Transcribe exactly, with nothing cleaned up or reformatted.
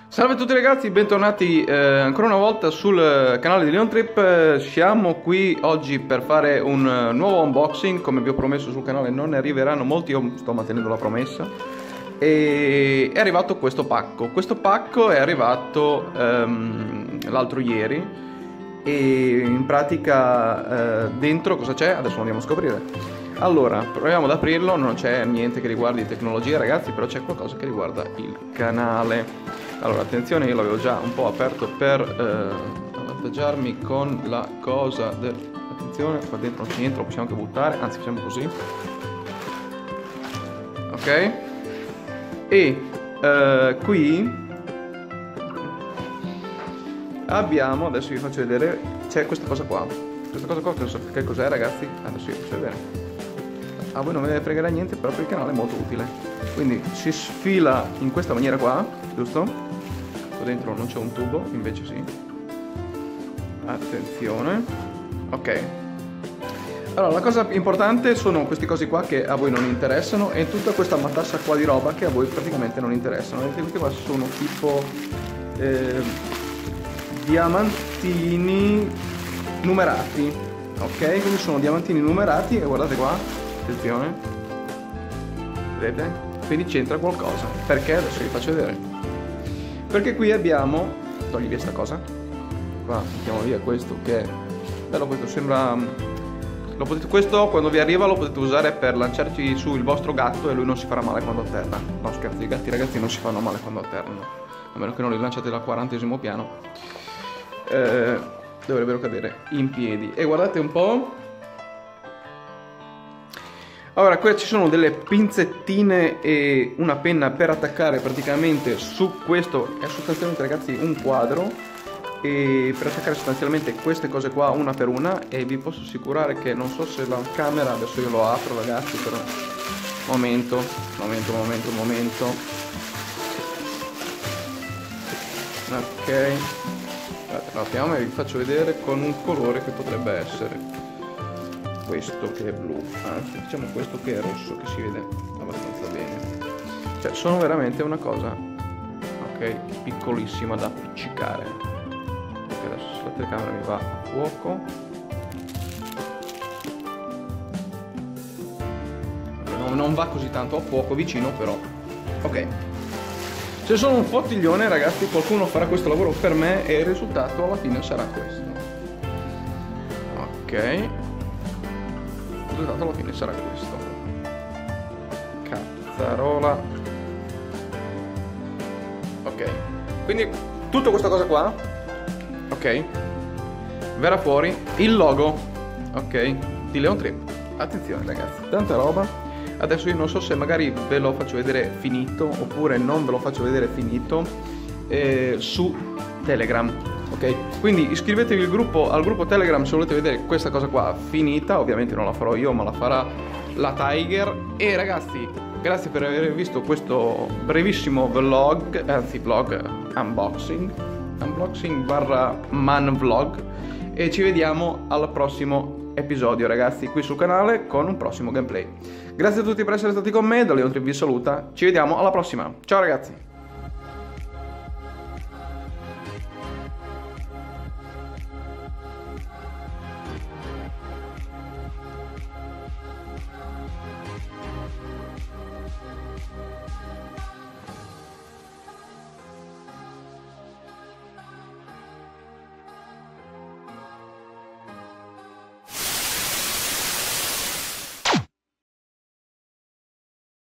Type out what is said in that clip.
Salve a tutti ragazzi, bentornati eh, ancora una volta sul canale di Leon Trip. Siamo qui oggi per fare un uh, nuovo unboxing. Come vi ho promesso sul canale non ne arriveranno molti, io sto mantenendo la promessa. E è arrivato questo pacco. Questo pacco è arrivato um, l'altro ieri. E in pratica uh, dentro cosa c'è? Adesso andiamo a scoprire. Allora, proviamo ad aprirlo. Non c'è niente che riguardi tecnologia ragazzi, però c'è qualcosa che riguarda il canale. Allora, attenzione, io l'avevo già un po' aperto per eh, avvantaggiarmi con la cosa del... Attenzione, qua dentro non c'è niente, lo possiamo anche buttare, anzi facciamo così. Ok? E eh, qui abbiamo, adesso vi faccio vedere, c'è questa cosa qua. Questa cosa qua, non so che cos'è ragazzi, adesso vi faccio vedere. A voi non ve ne fregherà niente, però per il canale è molto utile. Quindi si sfila in questa maniera qua, giusto? Qua dentro non c'è un tubo, invece sì. Attenzione. Ok. Allora, la cosa importante sono questi cosi qua che a voi non interessano e tutta questa matassa qua di roba che a voi praticamente non interessano. Vedete, questi qua sono tipo eh, diamantini numerati. Ok, quindi sono diamantini numerati e guardate qua. Attenzione, vedete? Quindi c'entra qualcosa. Perché? Adesso vi faccio vedere. Perché qui abbiamo, togli via sta cosa, qua mettiamo via questo che è bello, questo sembra, lo potete, questo quando vi arriva lo potete usare per lanciarci su il vostro gatto e lui non si farà male quando atterra. No scherzi, i gatti ragazzi non si fanno male quando atterrano, a meno che non li lanciate dal quarantesimo piano, eh, dovrebbero cadere in piedi. E guardate un po'. Allora, qui ci sono delle pinzettine e una penna per attaccare praticamente su questo, è sostanzialmente ragazzi un quadro, e per attaccare sostanzialmente queste cose qua una per una, e vi posso assicurare che non so se la camera, adesso io lo apro ragazzi, però momento, momento, momento, momento, ok, guardate, lo apriamo e vi faccio vedere con un colore che potrebbe essere questo che è blu, anzi diciamo questo che è rosso, che si vede abbastanza bene. Cioè sono veramente una cosa, ok, piccolissima da appiccicare. Ok, adesso se la telecamera mi va a fuoco, non, non va così tanto a fuoco vicino, però ok. Se sono un fottiglione ragazzi, qualcuno farà questo lavoro per me e il risultato alla fine sarà questo. Ok, il risultato alla fine sarà questo. Cazzarola. Ok, quindi tutta questa cosa qua, ok, verrà fuori il logo, ok, di Leon Trip. Attenzione ragazzi, tanta roba. Adesso io non so se magari ve lo faccio vedere finito oppure non ve lo faccio vedere finito eh, su Telegram. Ok, quindi iscrivetevi al gruppo, al gruppo Telegram se volete vedere questa cosa qua finita. Ovviamente non la farò io, ma la farà la Tiger. E ragazzi, grazie per aver visto questo brevissimo vlog, anzi vlog, unboxing, unboxing barra man vlog. E ci vediamo al prossimo episodio ragazzi, qui sul canale con un prossimo gameplay. Grazie a tutti per essere stati con me, da Leon Trip vi saluta, ci vediamo alla prossima, ciao ragazzi!